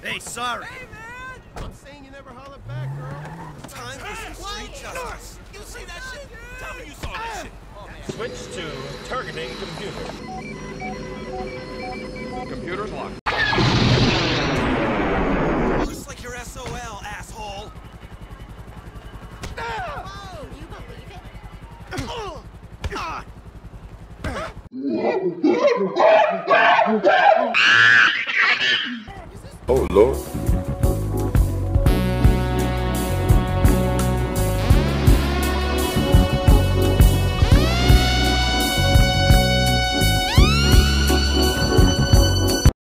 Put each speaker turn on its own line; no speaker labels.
Hey, sorry.
Hey, man! I'm saying you never holler back, girl.
Time for some street justice.
You see that shit? Tell me you saw that shit. Oh, man.
Switch to targeting computer.
Computer's locked.
Looks like you're SOL, asshole.
Whoa, you believe it?
Oh, Lord.